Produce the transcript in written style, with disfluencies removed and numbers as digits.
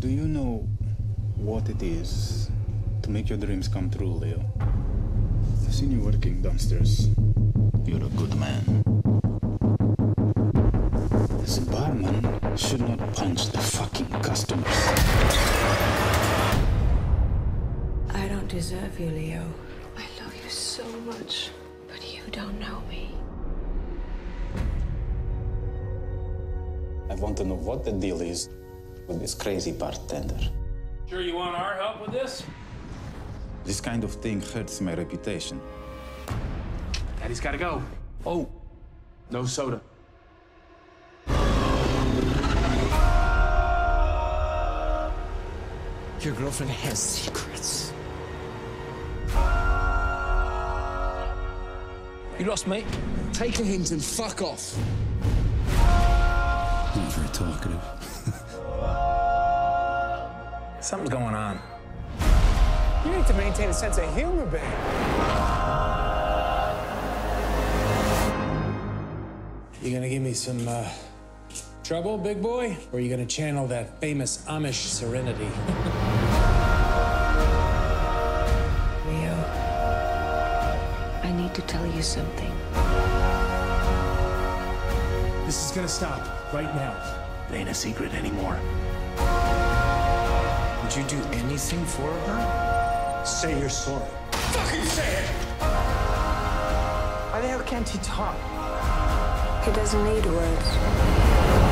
Do you know what it is to make your dreams come true, Leo? I've seen you working downstairs. You're a good man. This barman should not punch the fucking customers. I don't deserve you, Leo. I love you so much, but you don't know me. I want to know what the deal is with this crazy bartender. Sure you want our help with this? This kind of thing hurts my reputation. Daddy's gotta go. Oh, no soda. Your girlfriend has secrets. You lost me. Take a hint and fuck off. Not very talkative. Something's going on. You need to maintain a sense of humor, babe. You gonna give me some trouble, big boy? Or are you gonna channel that famous Amish serenity? Leo, I need to tell you something. This is gonna stop right now. It ain't a secret anymore. Would you do anything for her? Say you're sorry. Fucking say it! Why the hell can't he talk? He doesn't need words.